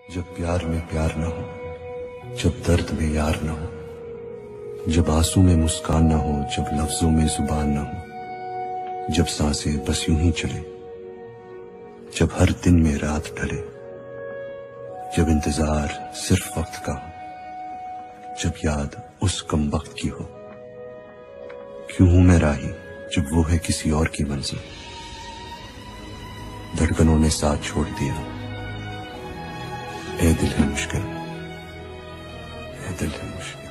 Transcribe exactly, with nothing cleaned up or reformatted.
जब प्यार में प्यार न हो, जब दर्द में यार न हो, जब आंसू में मुस्कान न हो, जब लफ्जों में जुबान न हो, जब सांसें बस यूं ही चले, जब हर दिन में रात ढले, जब इंतजार सिर्फ वक्त का हो, जब याद उस कम वक्त की हो। क्यों हूं मैं राही जब वो है किसी और की मंजिल। धड़कनों ने साथ छोड़ दिया, ए दिल है मुश्किल, ए दिल है मुश्किल।